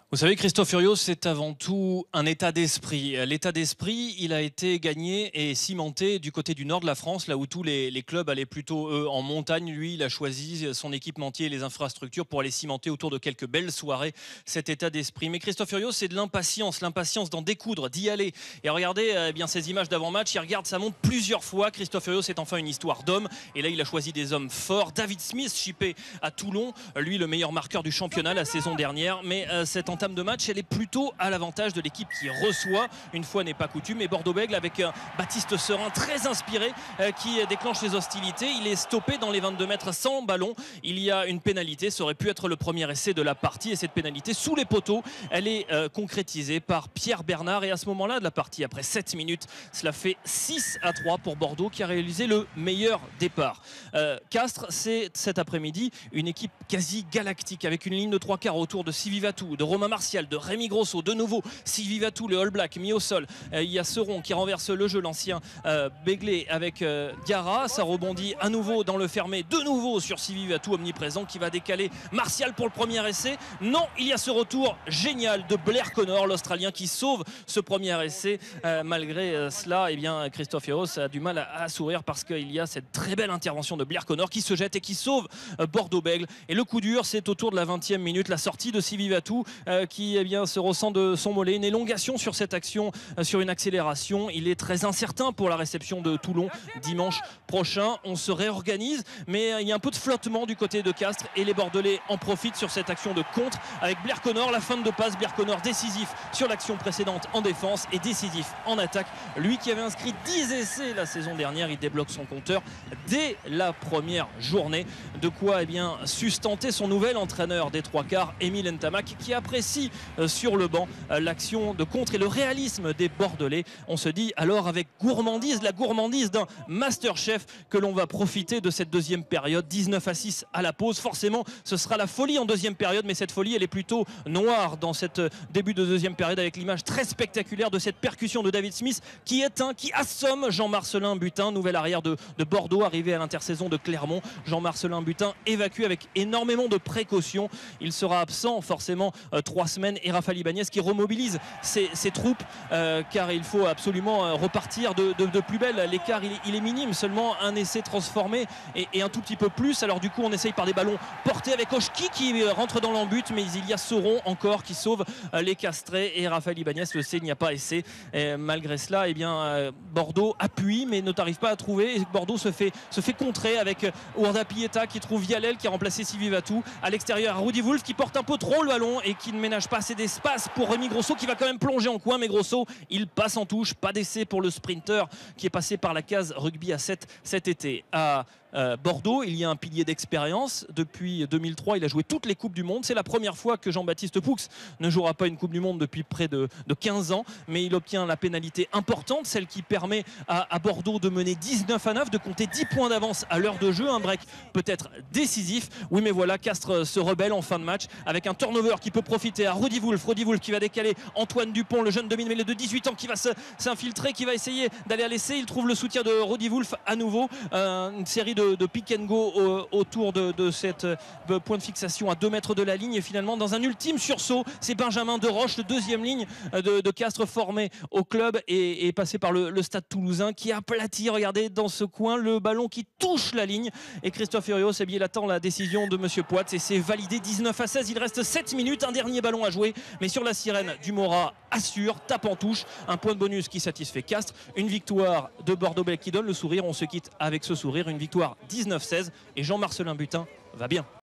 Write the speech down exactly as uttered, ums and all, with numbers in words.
Vous savez, Christophe Furios, c'est avant tout un état d'esprit. L'état d'esprit, il a été gagné et cimenté du côté du nord de la France, là où tous les, les clubs allaient plutôt, eux, en montagne. Lui, il a choisi son équipementier et les infrastructures pour aller cimenter autour de quelques belles soirées cet état d'esprit. Mais Christophe Furios, c'est de l'impatience, l'impatience d'en découdre, d'y aller. Et regardez eh bien, ces images d'avant-match, il regarde sa montre plusieurs fois. Christophe Furios est enfin une histoire d'homme. Et là, il a choisi des hommes forts. David Smith, chippé à Toulon, lui, le meilleur marqueur du championnat la saison dernière. Mais euh, cette entame de match, elle est plutôt à l'avantage de l'équipe qui reçoit, une fois n'est pas coutume. Et Bordeaux-Bègles avec un Baptiste Serin très inspiré euh, qui déclenche les hostilités. Il est stoppé dans les vingt-deux mètres sans ballon. Il y a une pénalité, ça aurait pu être le premier essai de la partie. Et cette pénalité sous les poteaux, elle est euh, concrétisée par Pierre Bernard. Et à ce moment-là de la partie, après sept minutes, cela fait six à trois pour Bordeaux qui a réalisé le meilleur départ. Euh, Castres, c'est cet après-midi une équipe quasi galactique avec une ligne de trois quarts autour de Sivivatou, de Romain Martial, de Rémi Grosso, de nouveau Sivivatou, le All Black mis au sol. Euh, il y a Seron qui renverse le jeu, l'ancien euh, Béglé avec euh, Gara. Ça rebondit à nouveau dans le fermé, de nouveau sur Sivivatou omniprésent qui va décaler Martial pour le premier essai. Non, il y a ce retour génial de Blair Connor, l'Australien qui sauve ce premier essai. Euh, malgré euh, cela, eh bien, Christophe Furios a du mal à, à sourire parce qu'il y a cette très belle intervention de Blair Connor qui se jette et qui sauve euh, Bordeaux-Bègles. Et le coup dur, c'est autour de la vingtième minute, la sortie de Sivivatou euh, qui eh bien, se ressent de son mollet. Une élongation sur cette action, euh, sur une accélération. Il est très incertain pour la réception de Toulon dimanche prochain. On se réorganise, mais euh, il y a un peu de flottement du côté de Castres et les Bordelais en profitent sur cette action de contre avec Blair Connor. La fin de passe, Blair Connor décisif sur l'action précédente en défense et décisif en attaque. Lui qui avait inscrit dix essais la saison dernière, il débloque son compteur dès la première journée. De quoi eh bien, sustenter son nouvel entraîneur des trois quarts, Émile Ntamak, qui apprécie euh, sur le banc euh, l'action de contre et le réalisme des Bordelais. On se dit alors avec gourmandise, la gourmandise d'un Masterchef, que l'on va profiter de cette deuxième période. dix-neuf à six à la pause. Forcément, ce sera la folie en deuxième période, mais cette folie, elle est plutôt noire dans cette début de deuxième période avec l'image très spectaculaire de cette percussion de David Smith qui éteint, qui assomme Jean-Marcelin Butin, nouvel arrière de, de Bordeaux, arrivé à l'intersaison de Clermont. Jean-Marcelin Butin évacué avec énormément de précautions. Il sera absent forcément euh, trois semaines et Raphaël Ibanez qui remobilise ses, ses troupes euh, car il faut absolument euh, repartir de, de, de plus belle. L'écart il, il est minime, seulement un essai transformé et, et un tout petit peu plus. Alors du coup on essaye par des ballons portés avec Oshki qui rentre dans l'embut, mais il y a Seron encore qui sauve euh, les Castrés et Raphaël Ibanez le sait, il n'y a pas essai. Et malgré cela, eh bien, euh, Bordeaux appuie mais ne t'arrive pas à trouver et Bordeaux se fait, se fait contrer avec euh, Ourda Pieta qui trouve Vialel qui a remplacé Sivivatou. À l'extérieur, Rudy Wolf qui porte un peu trop le ballon et qui ne ménage pas assez d'espace pour Rémi Grosso qui va quand même plonger en coin, mais Grosso il passe en touche. Pas d'essai pour le sprinter qui est passé par la case rugby à sept cet été. À Euh, Bordeaux, il y a un pilier d'expérience. Depuis deux mille trois, il a joué toutes les Coupes du Monde. C'est la première fois que Jean-Baptiste Poux ne jouera pas une Coupe du Monde depuis près de, de quinze ans. Mais il obtient la pénalité importante, celle qui permet à, à Bordeaux de mener dix-neuf à neuf, de compter dix points d'avance à l'heure de jeu. Un break peut-être décisif. Oui, mais voilà, Castres se rebelle en fin de match avec un turnover qui peut profiter à Rudy Wolf. Rudy Wolf qui va décaler Antoine Dupont, le jeune demi-mêlée de dix-huit ans qui va s'infiltrer, qui va essayer d'aller à l'essai. Il trouve le soutien de Rudy Wolf à nouveau. Euh, une série de De, de pick and go euh, autour de, de cette euh, point de fixation à deux mètres de la ligne et finalement dans un ultime sursaut, c'est Benjamin Deroche, le deuxième ligne euh, de, de Castres formé au club et, et passé par le, le stade toulousain qui aplatit, regardez dans ce coin le ballon qui touche la ligne et Christophe Furios eh bien, il attend la décision de Monsieur Poit et c'est validé. Dix-neuf à seize, il reste sept minutes, un dernier ballon à jouer mais sur la sirène du Mora assure, tape en touche, un point de bonus qui satisfait Castres, une victoire de Bordeaux-Bègles qui donne le sourire. On se quitte avec ce sourire, une victoire dix-neuf seize et Jean-Marcelin Butin va bien.